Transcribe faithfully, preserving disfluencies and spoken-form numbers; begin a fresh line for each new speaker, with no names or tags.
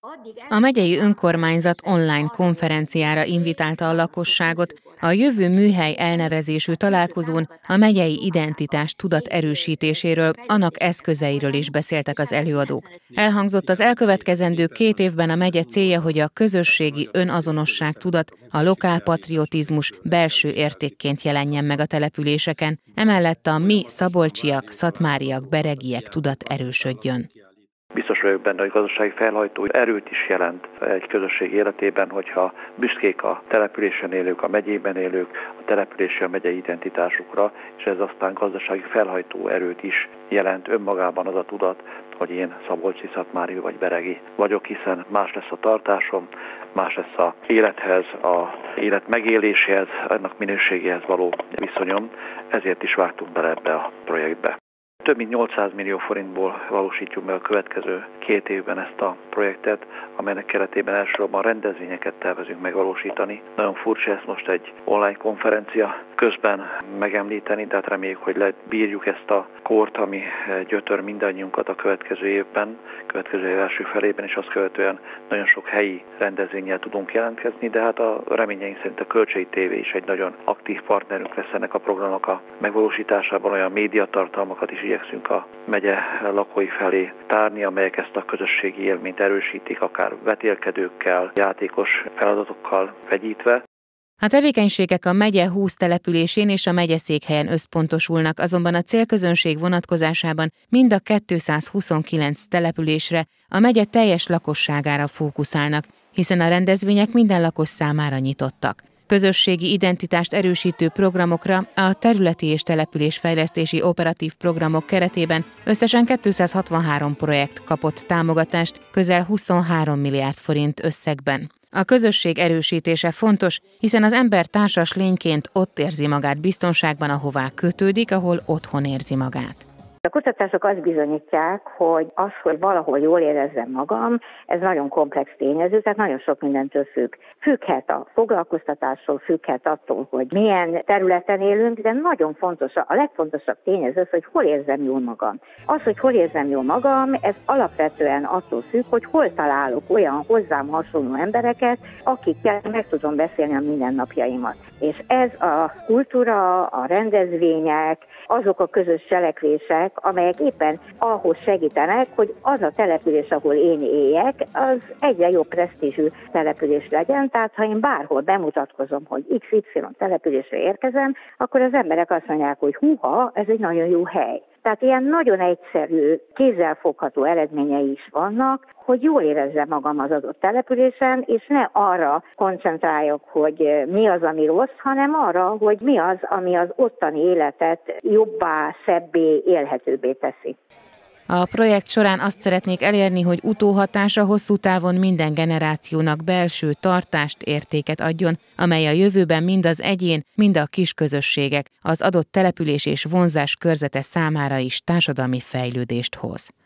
A megyei önkormányzat online konferenciára invitálta a lakosságot. A jövő műhely elnevezésű találkozón a megyei identitás tudat erősítéséről, annak eszközeiről is beszéltek az előadók. Elhangzott, az elkövetkezendő két évben a megye célja, hogy a közösségi önazonosság tudat, a lokálpatriotizmus belső értékként jelenjen meg a településeken, emellett a mi szabolcsiak, szatmáriak, beregiek tudat erősödjön.
Biztos vagyok benne, hogy gazdasági felhajtó erőt is jelent egy közösség életében, hogyha büszkék a településen élők, a megyében élők, a települési, a megyei identitásukra, és ez aztán gazdasági felhajtó erőt is jelent önmagában az a tudat, hogy én szabolcsi, szatmári vagy beregi vagyok, hiszen más lesz a tartásom, más lesz az élethez, az élet megéléséhez, ennek minőségéhez való viszonyom, ezért is vágtunk bele ebbe a projektbe. Több mint nyolcszáz millió forintból valósítjuk meg a következő két évben ezt a projektet, amelynek keretében elsősorban rendezvényeket tervezünk megvalósítani. Nagyon furcsa ezt most egy online konferencia közben megemlíteni, tehát reméljük, hogy lebírjuk ezt a kort, ami gyötör mindannyiunkat a következő évben, következő év első felében, és azt követően nagyon sok helyi rendezvénnyel tudunk jelentkezni, de hát a reményeink szerint a Kölcsei té vé is egy nagyon aktív partnerünk lesz ennek a programnak a megvalósításában, olyan médiatartalmakat is igyekszünk a megye lakói felé tárni, amelyek ezt a közösségi élményt erősítik, akár vetélkedőkkel, játékos feladatokkal vegyítve.
A tevékenységek a megye húsz településén és a megyeszékhelyen összpontosulnak, azonban a célközönség vonatkozásában mind a kétszázhuszonkilenc településre, a megye teljes lakosságára fókuszálnak, hiszen a rendezvények minden lakos számára nyitottak. Közösségi identitást erősítő programokra a területi és településfejlesztési operatív programok keretében összesen kétszázhatvanhárom projekt kapott támogatást közel huszonhárom milliárd forint összegben. A közösség erősítése fontos, hiszen az ember társas lényként ott érzi magát biztonságban, ahová kötődik, ahol otthon érzi magát.
A kutatások azt bizonyítják, hogy az, hogy valahol jól érezzem magam, ez nagyon komplex tényező, tehát nagyon sok mindentől függ. Függhet a foglalkoztatásról, függhet attól, hogy milyen területen élünk, de nagyon fontos, a legfontosabb tényező az, hogy hol érzem jól magam. Az, hogy hol érzem jól magam, ez alapvetően attól függ, hogy hol találok olyan hozzám hasonló embereket, akikkel meg tudom beszélni a mindennapjaimat. És ez a kultúra, a rendezvények, azok a közös cselekvések, amelyek éppen ahhoz segítenek, hogy az a település, ahol én éljek, az egyre jobb presztízsű település legyen. Tehát ha én bárhol bemutatkozom, hogy iksz ipszilon településre érkezem, akkor az emberek azt mondják, hogy húha, ez egy nagyon jó hely. Tehát ilyen nagyon egyszerű, kézzelfogható eredményei is vannak, hogy jól érezzem magam az adott településen, és ne arra koncentráljak, hogy mi az, ami rossz, hanem arra, hogy mi az, ami az ottani életet jobbá, szebbé, élhetőbbé teszi.
A projekt során azt szeretnék elérni, hogy utóhatása hosszú távon minden generációnak belső tartást, értéket adjon, amely a jövőben mind az egyén, mind a kisközösségek, az adott település és vonzás körzete számára is társadalmi fejlődést hoz.